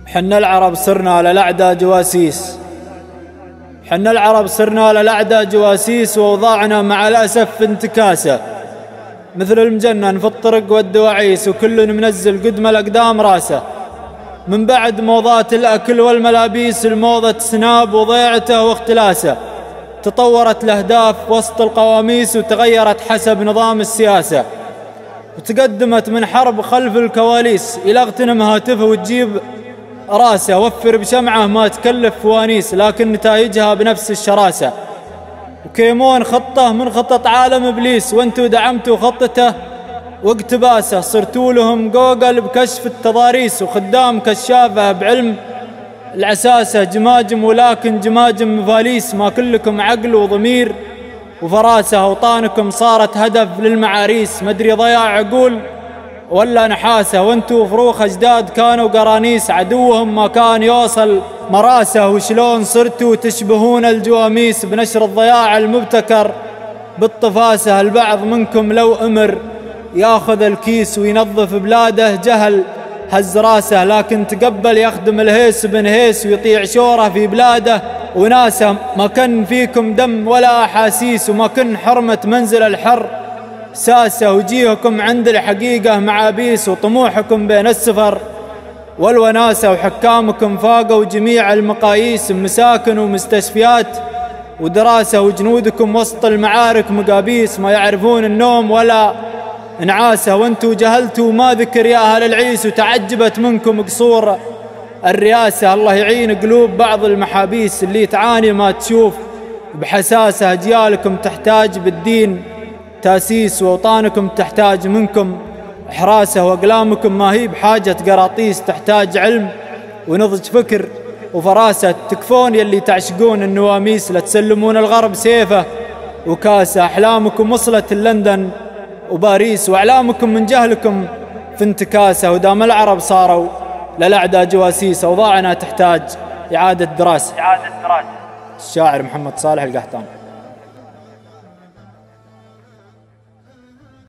حنا العرب صرنا للأعداء جواسيس. حنا العرب صرنا للأعداء جواسيس، وأوضاعنا مع الأسف في انتكاسة، مثل المجنن في الطرق والدواعيس، وكل منزل قدم الأقدام راسه. من بعد موضات الأكل والملابيس، الموضة سناب وضيعته واختلاسه. تطورت الأهداف وسط القواميس، وتغيرت حسب نظام السياسة، وتقدمت من حرب خلف الكواليس إلى اغتنم هاتفه وتجيب راسه. وفر بشمعه ما تكلف فوانيس، لكن نتائجها بنفس الشراسة. وكيمون خطة من خطط عالم إبليس، وانتو دعمتوا خطته واقتباسه. صرتوا لهم جوجل بكشف التضاريس، وخدام كشافه بعلم العساسة. جماجم ولكن جماجم مفاليس، ما كلكم عقل وضمير وفراسة. أوطانكم صارت هدف للمعاريس، مدري ضياع عقول ولا نحاسة. وانتو فروخ أجداد كانوا قرانيس، عدوهم ما كان يوصل مراسة. وشلون صرتوا تشبهون الجواميس بنشر الضياع المبتكر بالطفاسة. البعض منكم لو أمر ياخذ الكيس وينظف بلاده، جهل هز راسه، لكن تقبل يخدم الهيس بن هيس ويطيع شوره في بلاده وناسه. ما كن فيكم دم ولا أحاسيس، وما كن حرمة منزل الحر ساسة. وجيهكم عند الحقيقة معابيس، وطموحكم بين السفر والوناسة. وحكامكم فاقوا جميع المقاييس، مساكن ومستشفيات ودراسة. وجنودكم وسط المعارك مقابيس، ما يعرفون النوم ولا نعاسة. وانتو جهلتوا ما ذكر يا أهل العيس، وتعجبت منكم قصور الرئاسة. الله يعين قلوب بعض المحابيس اللي تعاني ما تشوف بحساسة. أجيالكم تحتاج بالدين تاسيس، وأوطانكم تحتاج منكم حراسة. وأقلامكم ما هي بحاجة قراطيس، تحتاج علم ونضج فكر وفراسة. تكفون يلي تعشقون النواميس، لتسلمون الغرب سيفه وكاسة. أحلامكم وصلت لندن وباريس، وأعلامكم من جهلكم في انتكاسة. ودام العرب صاروا للأعداء جواسيس، أوضاعنا تحتاج إعادة دراسة. الشاعر محمد صالح القحطان.